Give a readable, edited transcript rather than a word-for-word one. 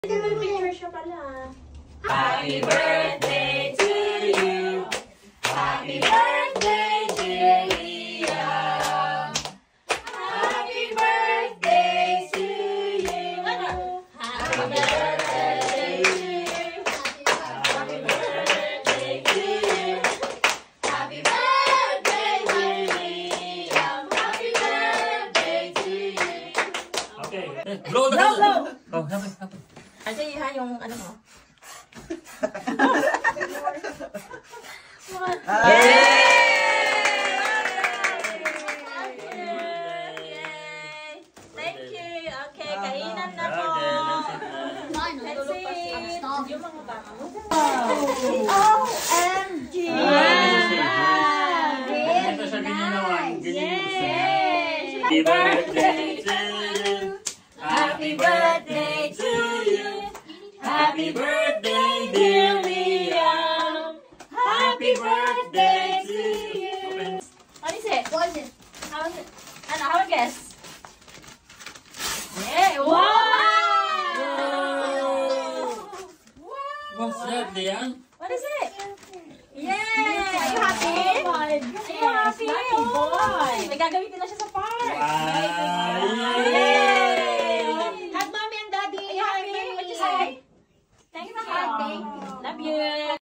Picture siya pala. Happy birthday to you. Happy birthday, dear Liam. Happy birthday to you. Happy birthday to you. Happy birthday to you. Happy birthday, dear Liam. Happy birthday to you. Okay. Blow the candle. Oh, happy. Kasi ha, yung ano mo. Thank you. Okay, kainan na po. Let's see. Yung mga baka mo. OMG! Happy birthday to you. Happy birthday to you. Happy birthday, dear Liam. Happy birthday to you. What is it? What is it? How is it? Ano, how guess? Yeah! Wow! What's that, Liam? What is it? Yay! Are you happy? Are you happy? Lucky boy. May gagamitin na siya sa park. Wow!